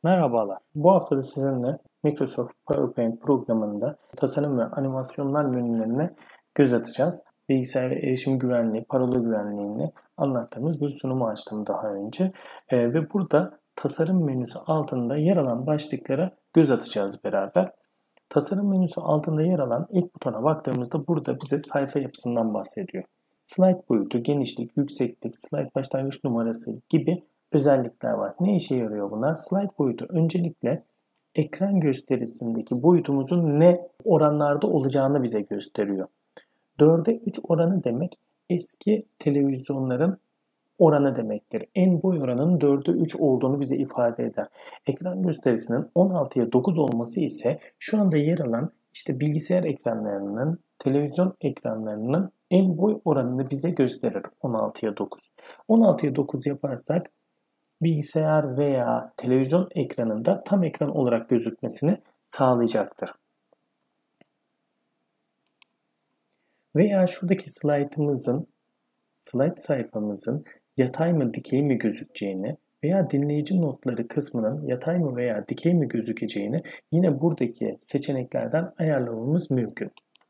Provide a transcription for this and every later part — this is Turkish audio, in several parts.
Merhabalar. Bu hafta da sizinle Microsoft PowerPoint programında tasarım ve animasyonlar menülerine göz atacağız. Bilgisayar erişim güvenliği, parola güvenliğini anlattığımız bir sunumu açtım daha önce. Ve burada tasarım menüsü altında yer alan başlıklara göz atacağız beraber. Tasarım menüsü altında yer alan ilk butona baktığımızda burada bize sayfa yapısından bahsediyor. Slide boyutu, genişlik, yükseklik, slide başlangıç numarası gibi özellikler var. Ne işe yarıyor bunlar? Slide boyutu öncelikle ekran gösterisindeki boyutumuzun ne oranlarda olacağını bize gösteriyor. 4'e 3 oranı demek eski televizyonların oranı demektir. En boy oranının 4'e 3 olduğunu bize ifade eder. Ekran gösterisinin 16'ya 9 olması ise şu anda yer alan bilgisayar ekranlarının, televizyon ekranlarının en boy oranını bize gösterir 16'ya 9. 16'ya 9 yaparsak bilgisayar veya televizyon ekranında tam ekran olarak gözükmesini sağlayacaktır. Veya şuradaki slide sayfamızın yatay mı dikey mi gözükeceğini veya dinleyici notları kısmının yatay mı veya dikey mi gözükeceğini yine buradaki seçeneklerden ayarlamamız mümkün.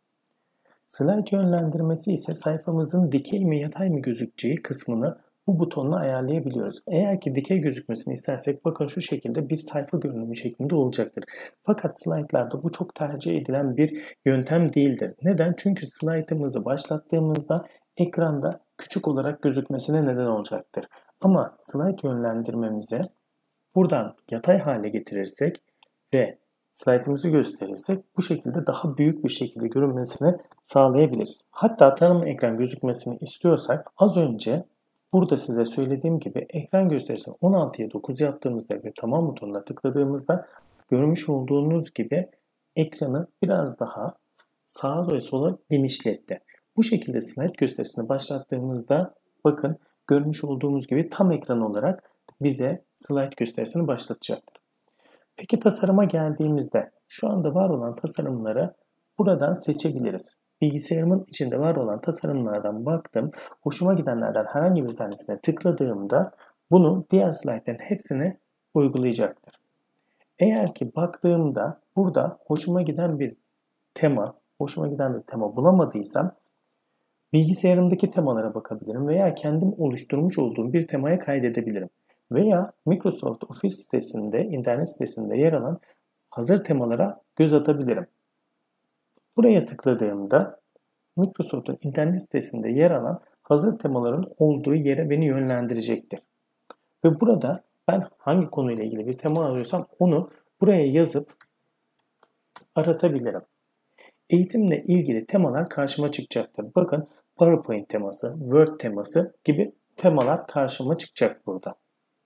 Slide yönlendirmesi ise sayfamızın dikey mi yatay mı gözükeceği kısmını bu butonla ayarlayabiliyoruz. Eğer ki dikey gözükmesini istersek bakın şu şekilde bir sayfa görünümü şeklinde olacaktır. Fakat slaytlarda bu çok tercih edilen bir yöntem değildir. Neden? Çünkü slaytımızı başlattığımızda ekranda küçük olarak gözükmesine neden olacaktır. Ama slide yönlendirmemizi buradan yatay hale getirirsek ve slaytımızı gösterirsek bu şekilde daha büyük bir şekilde görünmesini sağlayabiliriz. Hatta tanım ekran gözükmesini istiyorsak az önce burada size söylediğim gibi ekran gösterisini 16'ya 9 yaptığımızda ve tamam butonuna tıkladığımızda görmüş olduğunuz gibi ekranı biraz daha sağa ve sola genişletti. Bu şekilde slide gösterisini başlattığımızda bakın görmüş olduğumuz gibi tam ekran olarak bize slide gösterisini başlatacaktır. Peki tasarıma geldiğimizde şu anda var olan tasarımları buradan seçebiliriz. Bilgisayarımın içinde var olan tasarımlardan baktım. Hoşuma gidenlerden herhangi bir tanesine tıkladığımda bunu diğer slaytların hepsine uygulayacaktır. Eğer ki baktığımda burada hoşuma giden bir tema bulamadıysam bilgisayarımdaki temalara bakabilirim veya kendim oluşturmuş olduğum bir temaya kaydedebilirim. Veya Microsoft Office sitesinde, internet sitesinde yer alan hazır temalara göz atabilirim. Buraya tıkladığımda Microsoft'un internet sitesinde yer alan hazır temaların olduğu yere beni yönlendirecektir. Ve burada ben hangi konuyla ilgili bir tema arıyorsam onu buraya yazıp aratabilirim. Eğitimle ilgili temalar karşıma çıkacaktır. Bakın PowerPoint teması, Word teması gibi temalar karşıma çıkacak burada.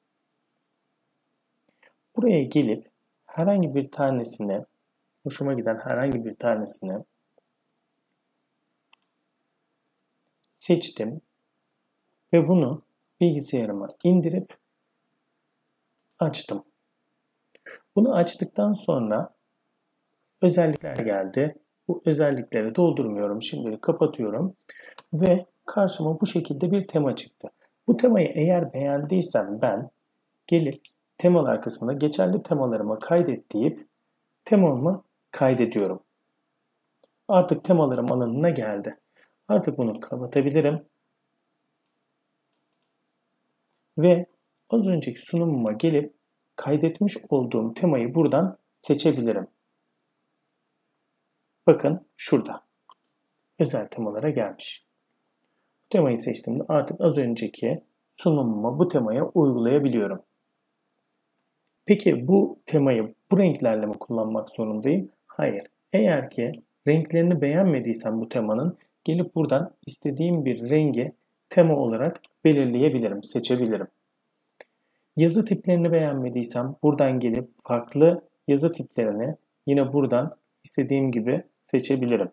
Buraya gelip herhangi bir tanesine, hoşuma giden herhangi bir tanesine seçtim ve bunu bilgisayarıma indirip açtım. Bunu açtıktan sonra özellikler geldi. Bu özellikleri doldurmuyorum. Şimdi kapatıyorum ve karşıma bu şekilde bir tema çıktı. Bu temayı eğer beğendiysem ben gelip temalar kısmına geçerli temalarıma kaydet deyip temamı kaydediyorum. Artık temalarım alanına geldi. Artık bunu kapatabilirim. Ve az önceki sunumuma gelip kaydetmiş olduğum temayı buradan seçebilirim. Bakın şurada. Özel temalara gelmiş. Bu temayı seçtiğimde artık az önceki sunumuma bu temaya uygulayabiliyorum. Peki bu temayı bu renklerle mi kullanmak zorundayım? Hayır. Eğer ki renklerini beğenmediysem bu temanın gelip buradan istediğim bir rengi tema olarak belirleyebilirim, seçebilirim. Yazı tiplerini beğenmediysem buradan gelip farklı yazı tiplerini yine buradan istediğim gibi seçebilirim.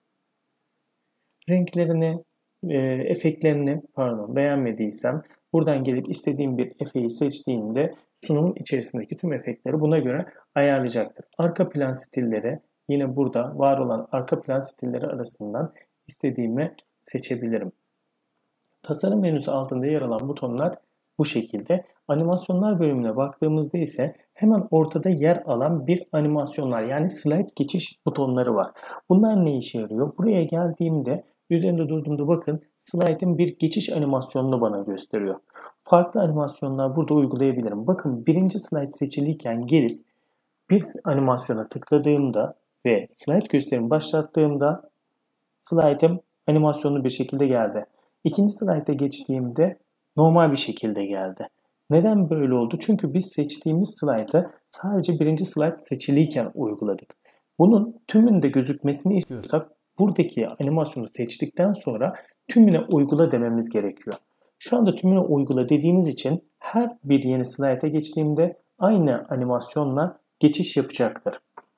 Renklerini, efektlerini beğenmediysem buradan gelip istediğim bir efeyi seçtiğimde sunumun içerisindeki tüm efektleri buna göre ayarlayacaktır. Arka plan stilleri yine burada var olan arka plan stilleri arasından istediğimi seçebilirim. Tasarım menüsü altında yer alan butonlar bu şekilde. Animasyonlar bölümüne baktığımızda ise hemen ortada yer alan bir animasyonlar yani slide geçiş butonları var. Bunlar ne işe yarıyor? Buraya geldiğimde üzerinde durduğumda bakın slide'ın bir geçiş animasyonunu bana gösteriyor. Farklı animasyonlar burada uygulayabilirim. Bakın birinci slide seçiliyken gelip bir animasyona tıkladığımda ve slide gösterimi başlattığımda slide'ım animasyonlu bir şekilde geldi. İkinci slide'a geçtiğimde normal bir şekilde geldi. Neden böyle oldu? Çünkü biz seçtiğimiz slide'ı sadece birinci slide seçiliyken uyguladık. Bunun tümünde gözükmesini istiyorsak buradaki animasyonu seçtikten sonra tümüne uygula dememiz gerekiyor. Şu anda tümüne uygula dediğimiz için her bir yeni slide'a geçtiğimde aynı animasyonla geçiş yapacaktır.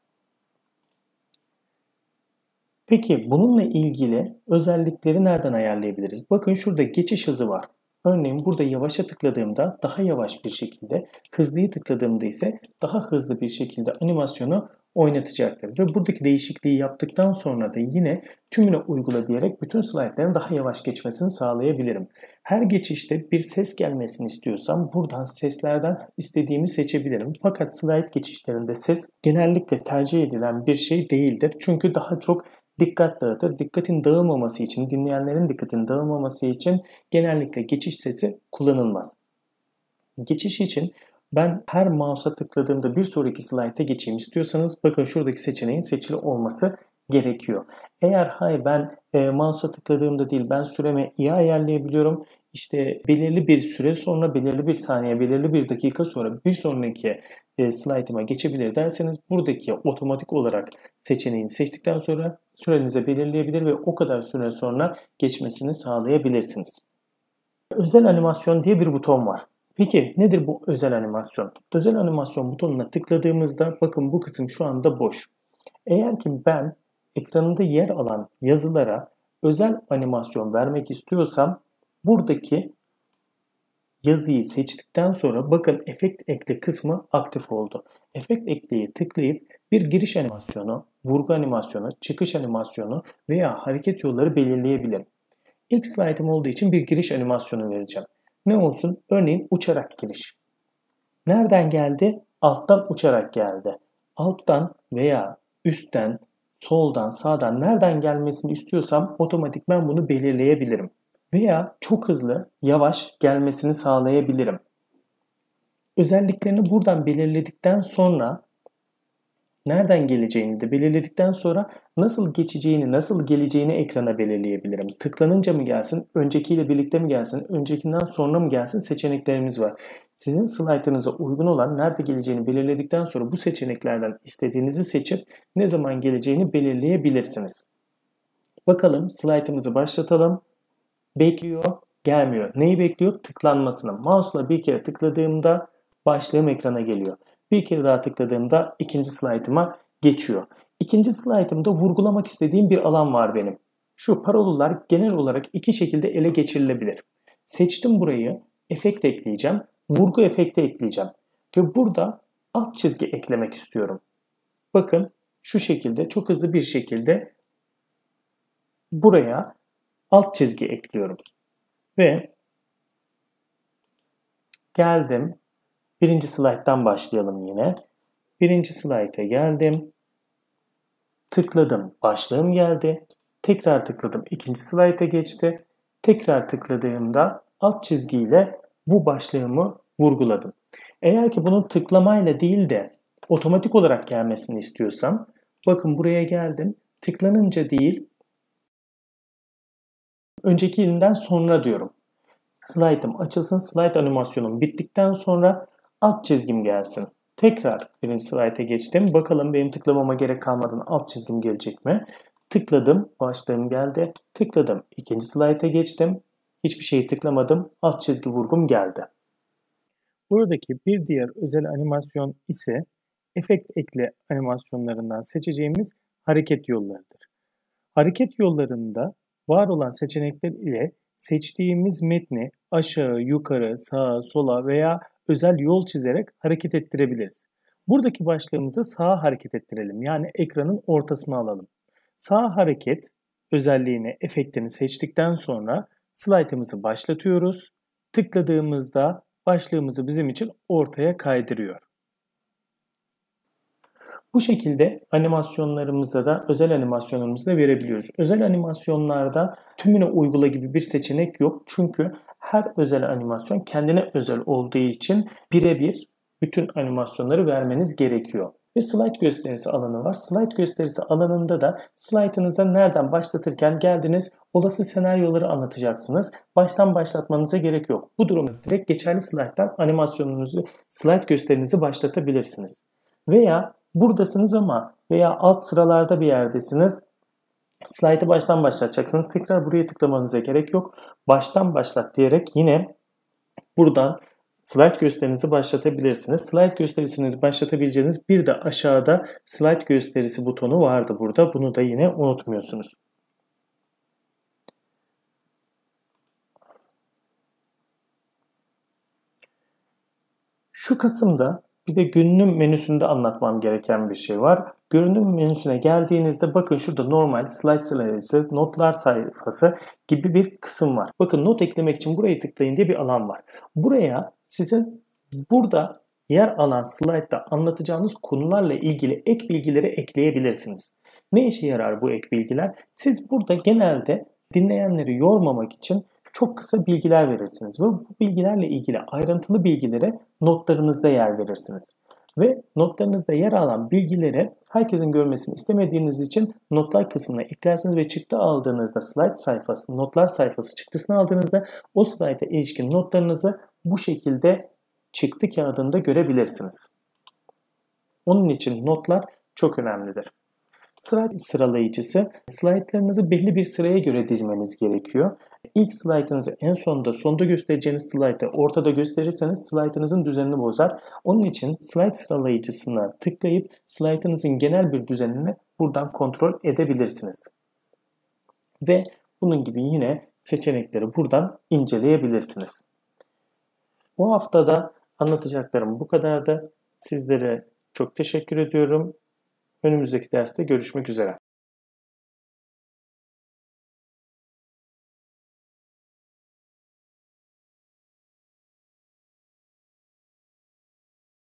Peki bununla ilgili özellikleri nereden ayarlayabiliriz? Bakın şurada geçiş hızı var. Örneğin burada yavaşa tıkladığımda daha yavaş bir şekilde, hızlıyı tıkladığımda ise daha hızlı bir şekilde animasyonu oynatacaktır. Ve buradaki değişikliği yaptıktan sonra da yine tümüne uygula diyerek bütün slaytların daha yavaş geçmesini sağlayabilirim. Her geçişte bir ses gelmesini istiyorsam buradan seslerden istediğimi seçebilirim. Fakat slide geçişlerinde ses genellikle tercih edilen bir şey değildir. Çünkü daha çok dikkat dağıtır. Dikkatin dağılmaması için, dinleyenlerin dikkatinin dağılmaması için genellikle geçiş sesi kullanılmaz. Geçiş için ben her mouse'a tıkladığımda bir sonraki slayta geçeyim istiyorsanız bakın şuradaki seçeneğin seçili olması gerekiyor. Eğer hayır ben mouse'a tıkladığımda değil ben süremi iyi ayarlayabiliyorum. İşte belirli bir süre sonra, belirli bir saniye, belirli bir dakika sonra bir sonraki slaytıma geçebilir derseniz buradaki otomatik olarak seçeneğini seçtikten sonra sürenizi belirleyebilir ve o kadar süre sonra geçmesini sağlayabilirsiniz. Özel animasyon diye bir buton var. Peki nedir bu özel animasyon? Özel animasyon butonuna tıkladığımızda bakın bu kısım şu anda boş. Eğer ki ben ekranında yer alan yazılara özel animasyon vermek istiyorsam buradaki yazıyı seçtikten sonra bakın efekt ekle kısmı aktif oldu. Efekt ekleye tıklayıp bir giriş animasyonu, vurgu animasyonu, çıkış animasyonu veya hareket yolları belirleyebilirim. İlk slaytım olduğu için bir giriş animasyonu vereceğim. Ne olsun? Örneğin uçarak giriş. Nereden geldi? Alttan uçarak geldi. Alttan veya üstten, soldan, sağdan nereden gelmesini istiyorsam otomatikman bunu belirleyebilirim. Veya çok hızlı, yavaş gelmesini sağlayabilirim. Özelliklerini buradan belirledikten sonra nereden geleceğini de belirledikten sonra nasıl geçeceğini, nasıl geleceğini ekrana belirleyebilirim. Tıklanınca mı gelsin, öncekiyle birlikte mi gelsin, öncekinden sonra mı gelsin seçeneklerimiz var. Sizin slaytınıza uygun olan nerede geleceğini belirledikten sonra bu seçeneklerden istediğinizi seçip ne zaman geleceğini belirleyebilirsiniz. Bakalım slaytımızı başlatalım. Bekliyor, gelmiyor. Neyi bekliyor? Tıklanmasını. Mouse'la bir kere tıkladığımda başlığım ekrana geliyor. Bir kere daha tıkladığımda ikinci slaytıma geçiyor. İkinci slaytımda vurgulamak istediğim bir alan var benim. Şu parolalar genel olarak iki şekilde ele geçirilebilir. Seçtim burayı, efekt ekleyeceğim, vurgu efekti ekleyeceğim. Ve burada alt çizgi eklemek istiyorum. Bakın şu şekilde çok hızlı bir şekilde buraya alt çizgi ekliyorum. Ve geldim. Birinci slayttan başlayalım yine. Birinci slayta geldim. Tıkladım. Başlığım geldi. Tekrar tıkladım. İkinci slayta geçti. Tekrar tıkladığımda alt çizgiyle bu başlığımı vurguladım. Eğer ki bunun tıklamayla değil de otomatik olarak gelmesini istiyorsam bakın buraya geldim. Tıklanınca değil öncekinden sonra diyorum. Slide'ım açılsın. Slide animasyonum bittikten sonra alt çizgim gelsin. Tekrar birinci slide'e geçtim. Bakalım benim tıklamama gerek kalmadan alt çizgim gelecek mi? Tıkladım. Başlığım geldi. Tıkladım. İkinci slide'e geçtim. Hiçbir şeyi tıklamadım. Alt çizgi vurgum geldi. Buradaki bir diğer özel animasyon ise efekt ekle animasyonlarından seçeceğimiz hareket yollarıdır. Hareket yollarında var olan seçenekler ile seçtiğimiz metni aşağı, yukarı, sağa, sola veya özel yol çizerek hareket ettirebiliriz. Buradaki başlığımızı sağa hareket ettirelim. Yani ekranın ortasına alalım. Sağ hareket özelliğini, efektini seçtikten sonra slaytımızı başlatıyoruz. Tıkladığımızda başlığımızı bizim için ortaya kaydırıyor. Bu şekilde animasyonlarımıza da, özel animasyonlarımızı da verebiliyoruz. Özel animasyonlarda tümüne uygula gibi bir seçenek yok. Çünkü her özel animasyon kendine özel olduğu için birebir bütün animasyonları vermeniz gerekiyor. Ve slide gösterisi alanı var. Slide gösterisi alanında da slaytınıza nereden başlatırken geldiniz, olası senaryoları anlatacaksınız. Baştan başlatmanıza gerek yok. Bu durumda direkt geçerli slayttan animasyonunuzu, slide gösterinizi başlatabilirsiniz. Veya buradasınız ama veya alt sıralarda bir yerdesiniz. Slaytı baştan başlatacaksınız. Tekrar buraya tıklamanıza gerek yok. Baştan başlat diyerek yine buradan slide gösterinizi başlatabilirsiniz. Slide gösterisini başlatabileceğiniz bir de aşağıda slide gösterisi butonu vardı burada. Bunu da yine unutmuyorsunuz. Şu kısımda bir de görünüm menüsünde anlatmam gereken bir şey var. Görünüm menüsüne geldiğinizde bakın şurada normal slide sırası, notlar sayfası gibi bir kısım var. Bakın not eklemek için burayı tıklayın diye bir alan var. Buraya sizin burada yer alan slaytta anlatacağınız konularla ilgili ek bilgileri ekleyebilirsiniz. Ne işe yarar bu ek bilgiler? Siz burada genelde dinleyenleri yormamak için çok kısa bilgiler verirsiniz ve bu bilgilerle ilgili ayrıntılı bilgilere notlarınızda yer verirsiniz. Ve notlarınızda yer alan bilgileri herkesin görmesini istemediğiniz için notlar kısmına eklersiniz ve çıktı aldığınızda slide sayfası, notlar sayfası çıktısını aldığınızda o slayta ilişkin notlarınızı bu şekilde çıktı kağıdında görebilirsiniz. Onun için notlar çok önemlidir. Slide sıralayıcısı, slaytlarınızı belli bir sıraya göre dizmeniz gerekiyor. İlk slaytınızı en sonda göstereceğiniz slaytı ortada gösterirseniz slaytınızın düzenini bozar. Onun için slide sıralayıcısına tıklayıp slaytınızın genel bir düzenini buradan kontrol edebilirsiniz. Ve bunun gibi yine seçenekleri buradan inceleyebilirsiniz. Bu haftada anlatacaklarım bu kadardı. Sizlere çok teşekkür ediyorum. Önümüzdeki derste görüşmek üzere.